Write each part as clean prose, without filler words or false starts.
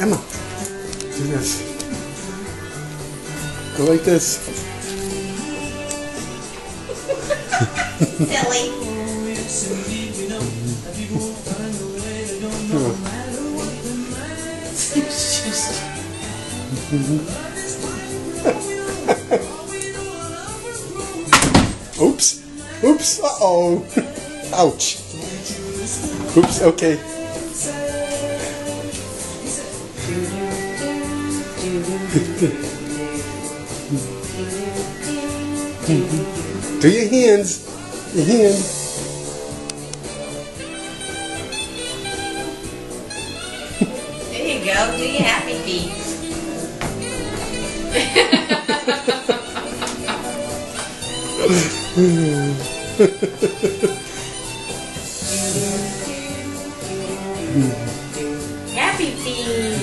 Emma, do this. Go like this. Silly. Oops. Oops. Uh-oh. Ouch. Oops. Okay. Do your hands. Your hand. There you go. Do your happy feet. Happy feet.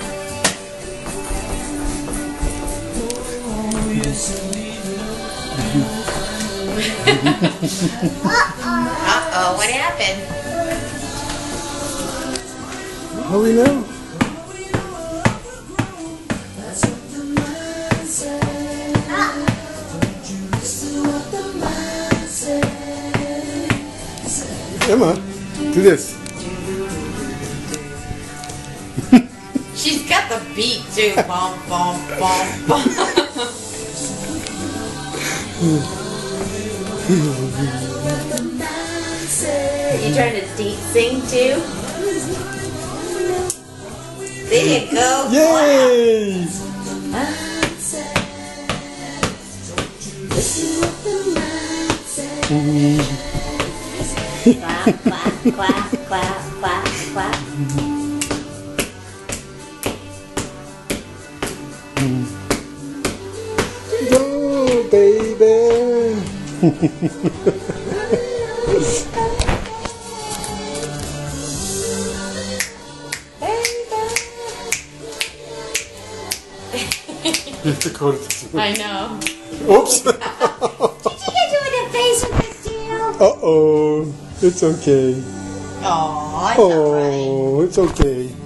Uh-oh, what happened? How do we know? Emma, do this. She's got the beat too. Bum, bum, bum, bum. You trying to sing too? There you go. Yay! Clap, clap, clap, clap, clap, clap. Go, baby! You have to go to the I know. Oops! Did you get you in the face with this deal? Uh-oh. It's okay. Aw, it's Oh, it's okay.